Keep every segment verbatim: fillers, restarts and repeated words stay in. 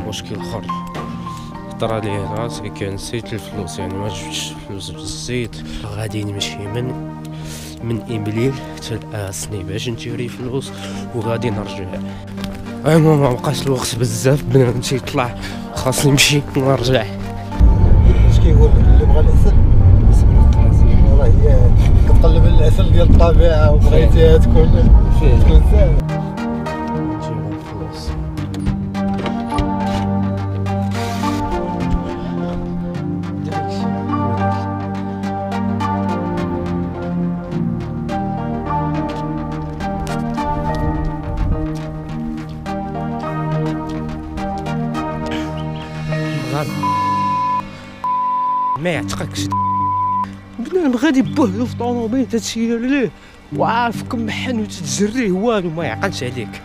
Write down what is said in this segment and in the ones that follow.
مشكل اخر طرا لي راسي كان نسيت الفلوس، يعني ما جبتش فلوس بالزيت. غادي نمشي من من إمبليل حتى لأسني باش نشري فلوس وغادي نرجع. المهم ما بقاش الوقت بزاف بنمشي نطلع، خاصني نمشي ونرجع. اش كيقول لك اللي بغى العسل راه هي كتقلب العسل ديال الطبيعه وبغيتيها تكون فيه تكون ساهله. نجيب الفلوس. ما يعتقكش بنادم غادي بوحدو في طوموبيل تتسير ليه وعارفك محن وتتجريه والو ما يعقلش عليك.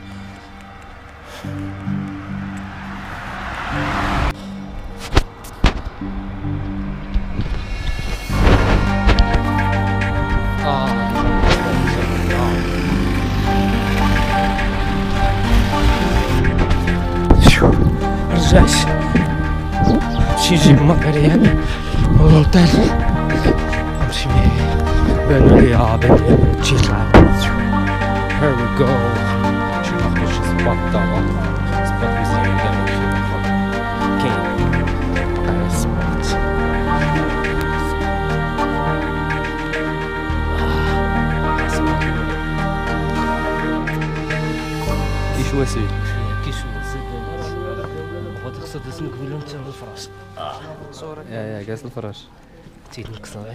رجعت شي جيب مكريان والوطن نمشي بانو لي اه بانو لي تجي طلع. Here we go. شي ناخدو شي سباط دابا سباط مزيان دابا شي ناخد كاين بقى سباط. كيشوا سيدي كيشوا سيدي غادي خصها تسنك بلا نتا الفراش. صورة يا يا جالس الفراش تيت نكسر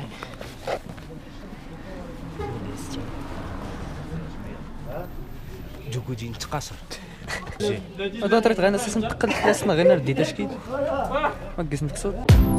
جوكو دي نتقاصر جي هذا طريت غير اساسا نتقل حداثنا غير رديت اش كيد ما كيس نكسر.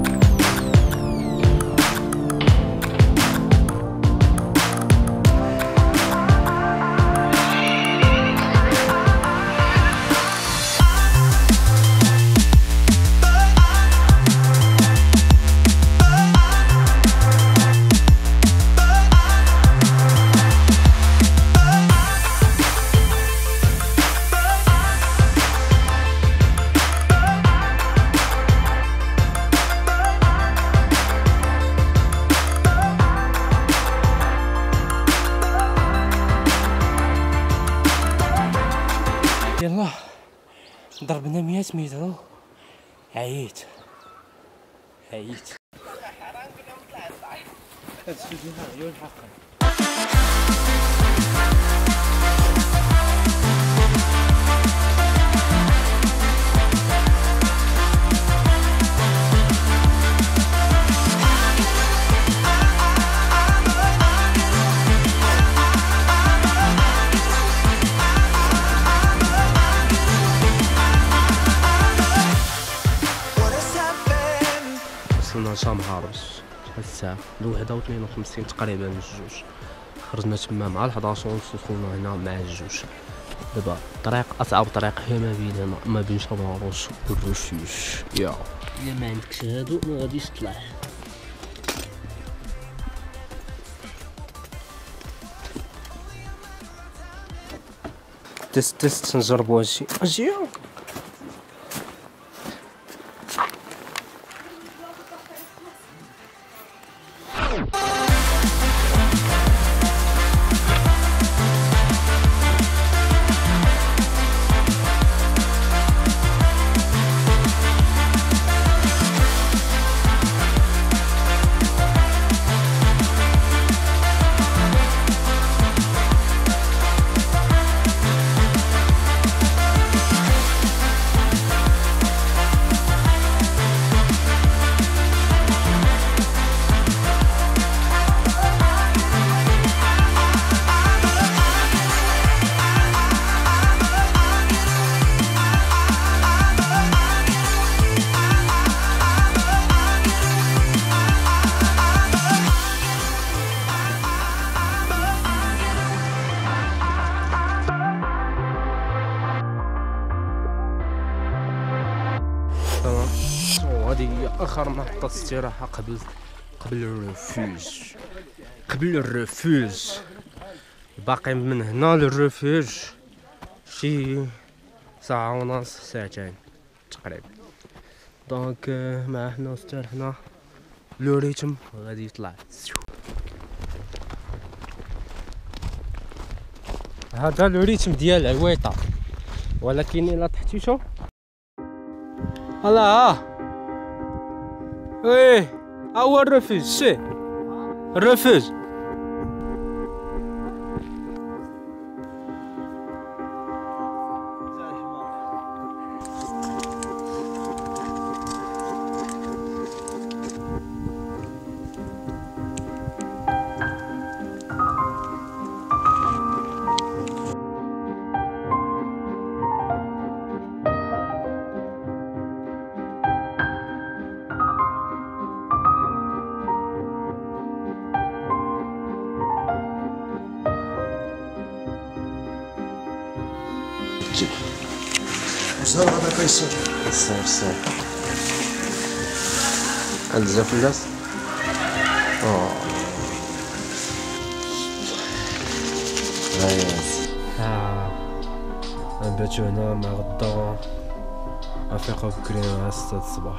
يلا ضربنا مية متر عييت عييت. هاد الشيء فيها عيون حقا. وصلنا شامهارش شحال الساعة؟ الوحدة وثنين وخمسين تقريبا الجوج. خرجنا تما مع الحداش ونص وصلنا هنا مع الجوج. دابا الطريق أصعب طريق هي ما بين ما بين شامهارش والرشوش. يا إلا ما عندكش هادو ما غاديش تطلع. تست تست نجربو هادشي. أجي وهذه هي اخر محطة استراحة قبل قبل الرفوج. قبل الرفوج باقي من هنا للرفوج شي ساعة ونص ساعتين تقريبا. دونك مع حنا حتى حنا لو ريتم غادي يطلع. هذا لو ريتم ديال العويطه، ولكن الا طحتي شوف هلا ها وي ها هو الرفوج. سي الرفوج زهر هذا كيصير سير سير عند زاف الناس. اوه نايس. ها نباتو هنا مع غدا نفيقو بكري مع ستة الصباح.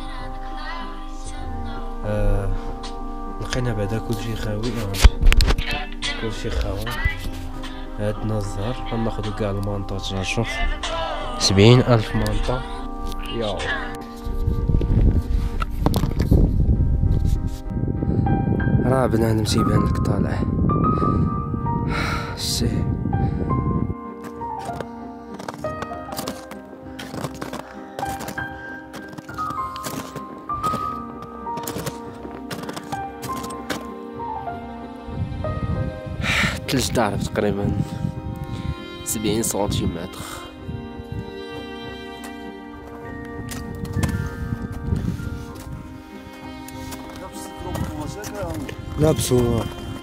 آه لقينا بعدا كلشي خاوي، كلشي خاوي. عندنا الزهر غناخدو كاع المانطات. نشوف سبعين ألف مانطا. ياو راه بنادم تيبان لك طالع. سي تلج تعرف تقريبا سبعين سنتيمتر. لابسو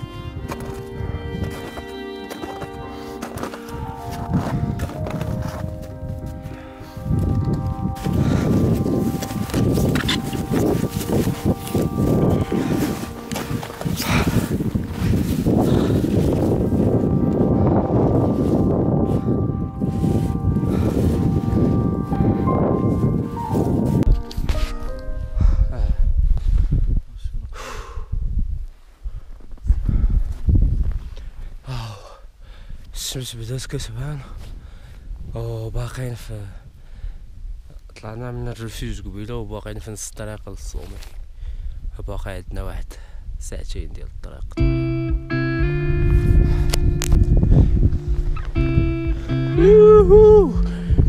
الشمس بدات كتبان وباقيين في طلعنا من الرفوج قبيله وباقيين في نص الطريق للصومي. باقي عندنا واحد ساعتين ديال الطريق. يوهو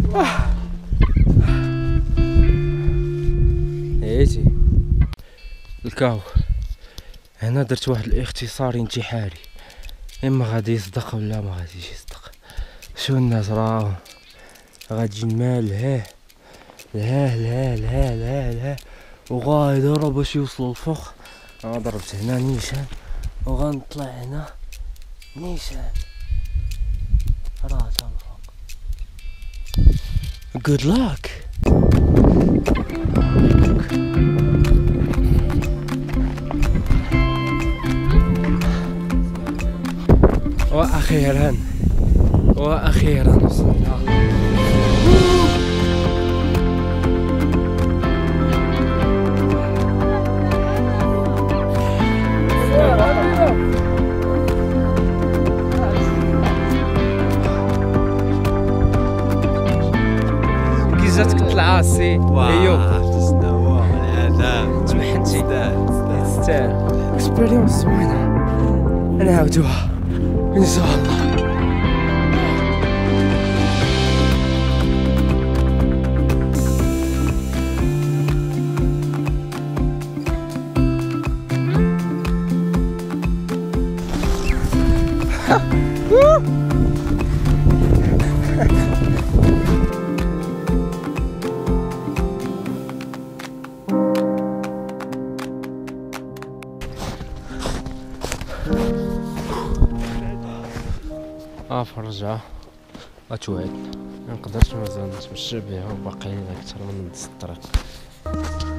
ايتي الكاو. هنا درت واحد الاختصار انتحاري، اما غادي يصدق ولا ما غاديش يصدق. شو الناس راه غادي المال لهاه لهاه لهاه لهاه لهاه لهاه وغايدرو باش يوصلوا الفوق. انا ضربت هنا نيشان وغنطلع هنا نيشان راه تا الفوق. good luck. واخيرا واخيرا وصلنا. كي جاتك الطلعه سي ايوب شنو العذاب تمحنتي تستاهل. اكسبيريونس زوينه نعاودوها ان شاء الله. اه فرجعة غتوعد منقدرش مازال نتمشى بها وباقيين اكثر من نص الطريق.